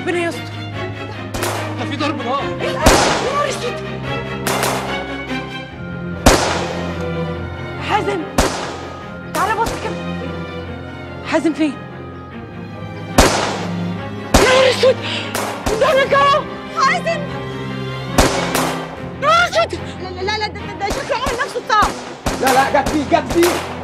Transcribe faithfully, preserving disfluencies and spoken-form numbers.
ربنا يستر. ده في ضرب نار. ايه ده؟ يا نهار اسود. حازم تعالى بص كده. حازم فين؟ يا نهار اسود. زهرك اهو. حازم. يا نهار اسود. لا لا لا ده, ده شكله عمل نفسه اتصاب. لا لا جت فيه جت فيه